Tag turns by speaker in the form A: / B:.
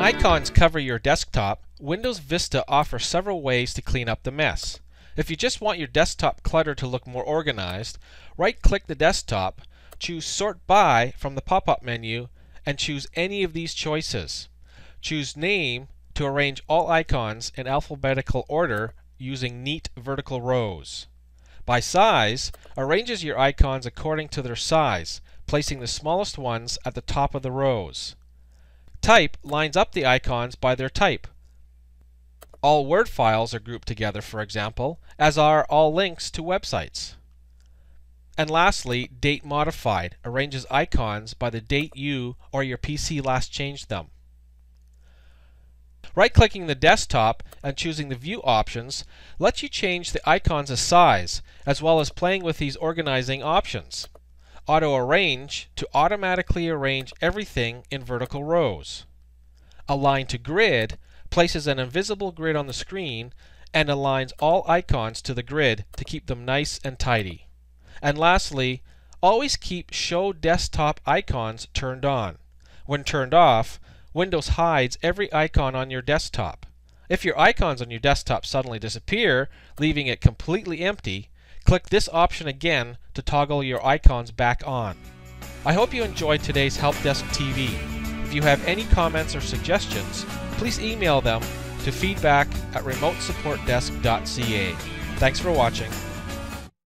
A: icons cover your desktop, Windows Vista offers several ways to clean up the mess. If you just want your desktop clutter to look more organized, right-click the desktop, choose Sort By from the pop-up menu, and choose any of these choices. Choose Name to arrange all icons in alphabetical order using neat vertical rows. By Size arranges your icons according to their size, placing the smallest ones at the top of the rows. Type lines up the icons by their type. All Word files are grouped together, for example, as are all links to websites. And lastly, Date Modified arranges icons by the date you or your PC last changed them. Right-clicking the desktop and choosing the View options lets you change the icons' size, as well as playing with these organizing options. Auto Arrange to automatically arrange everything in vertical rows. Align to Grid places an invisible grid on the screen and aligns all icons to the grid to keep them nice and tidy. And lastly, always keep Show Desktop Icons turned on. When turned off, Windows hides every icon on your desktop. If your icons on your desktop suddenly disappear, leaving it completely empty, click this option again to toggle your icons back on. I hope you enjoyed today's HelpDeskTV. If you have any comments or suggestions, please email them to feedback@remotesupportdesk.ca. Thanks for watching.